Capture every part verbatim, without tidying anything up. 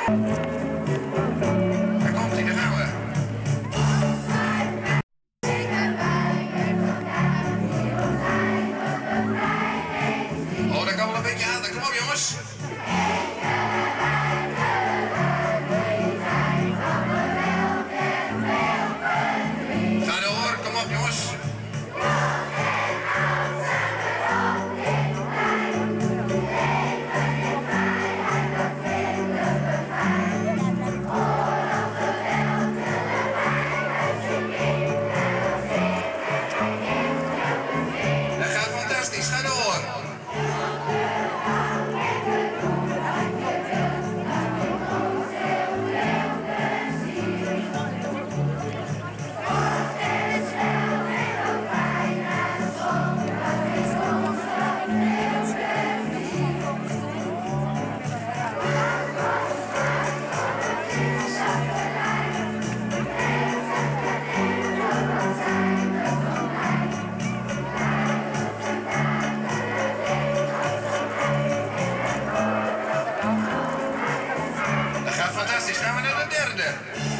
Daar komt hij, daar gaan we. Oh, daar kan wel een beetje aan. Kom op, jongens. Ga door, kom op, jongens. Dat gaat fantastisch, ga door. Dat gaat fantastisch, gaan we naar de derde.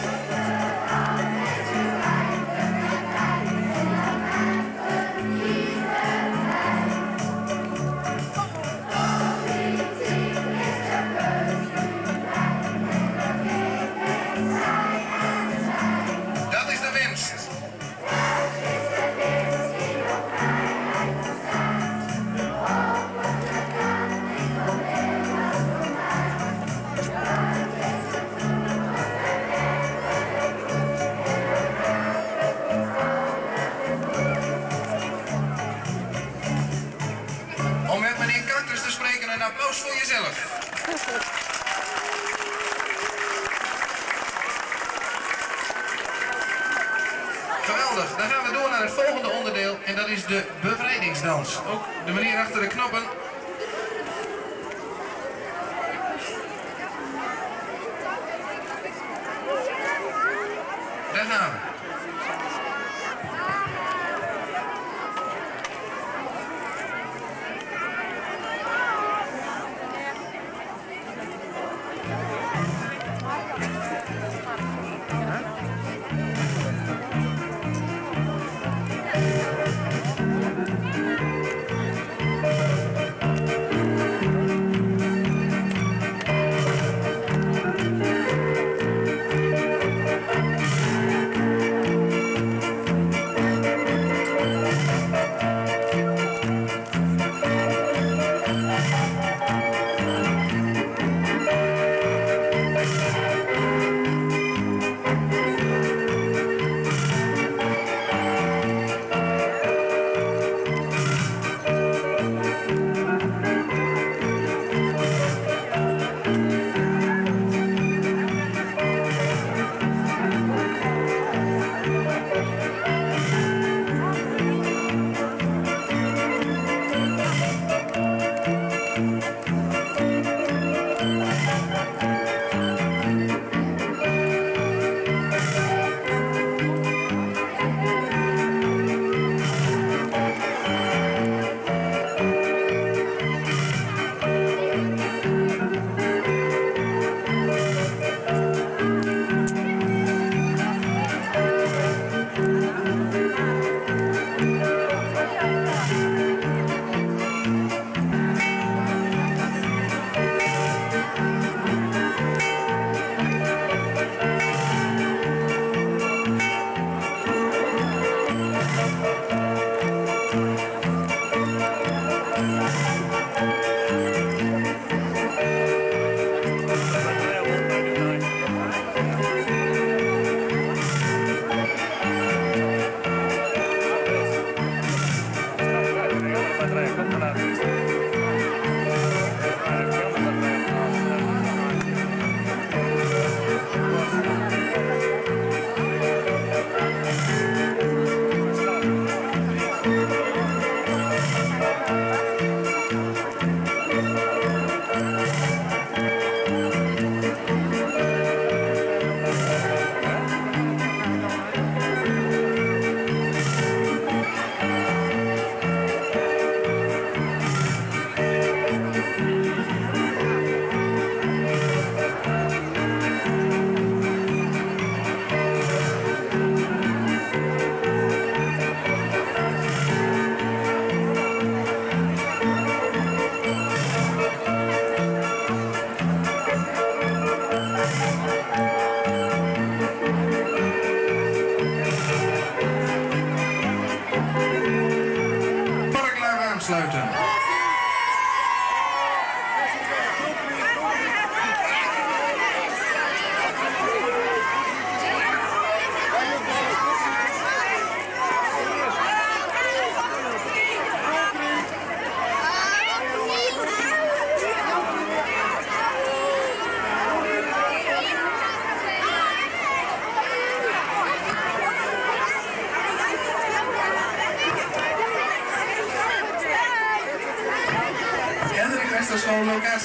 Dat is de winst. Om met meneer Cactus te spreken, een applaus voor jezelf. Geweldig, dan gaan we door naar het volgende onderdeel en dat is de bevrijdingsdans. Ook de meneer achter de knoppen. Daar gaan we.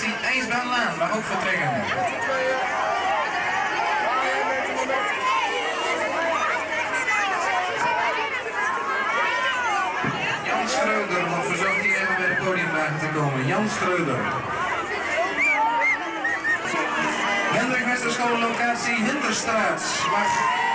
locatie IJsbaanlaan mag ook vertrekken. Jan Schreuder wordt verzocht hier even bij de podiumwagen te komen. Jan Schreuder. Hendrik Westerschool locatie Hinterstraat mag